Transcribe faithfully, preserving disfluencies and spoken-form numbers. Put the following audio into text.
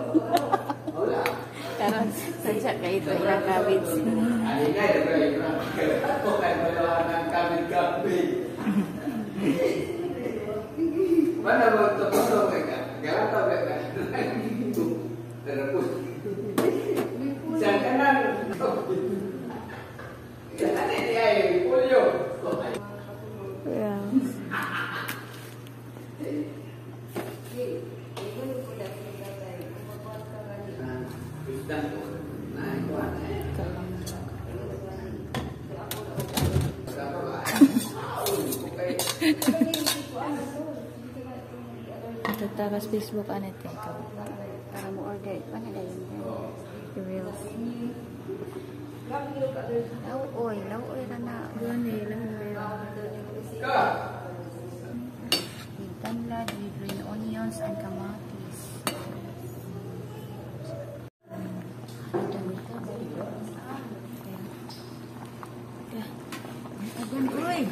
Karon sajak kay ito ilang cabbage. Mana mau tepung mereka? Jangan tahu mereka. Itu terus. Jangan jangan ini air polio. Ya. Tatas Facebook ano ito ikaw? Para mo order. Ano na yun? Reels. Lauoy. Lauoy na na. Gani, lauoy. With tanlad, with green onions, and kamatis. Agan, uy!